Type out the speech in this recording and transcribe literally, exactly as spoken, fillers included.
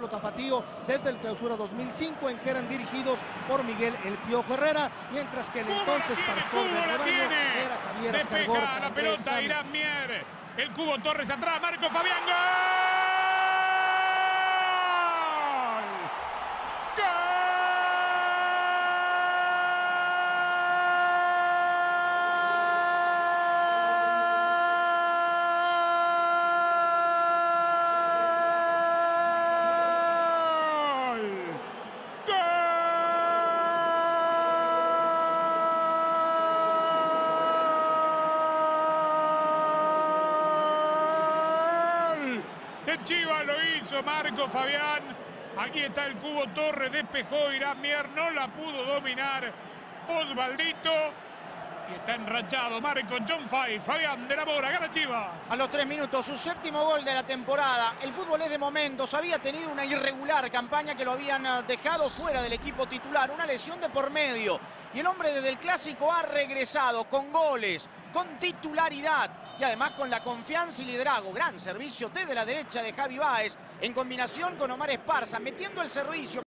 equipo tapatío desde el Clausura dos mil cinco, en que eran dirigidos por Miguel El Piojo Herrera, mientras que el entonces pastor del rebaño era Javier Ascargorta. Despeja la pelota Irán Mier. El Cubo Torres atrás, Marco Fabián. ¡Gol! De Chivas lo hizo Marco Fabián. Aquí está el Cubo Torres, despejó Irán Mier, no la pudo dominar Osvaldito. Y está enrachado Marco John Fay, Fabián de la Mora, gana Chivas. A los tres minutos, su séptimo gol de la temporada. El fútbol es de momentos, había tenido una irregular campaña que lo habían dejado fuera del equipo titular, una lesión de por medio. Y el hombre desde el Clásico ha regresado con goles, con titularidad y además con la confianza y liderazgo. Gran servicio desde la derecha de Javi Báez en combinación con Omar Esparza, metiendo el servicio.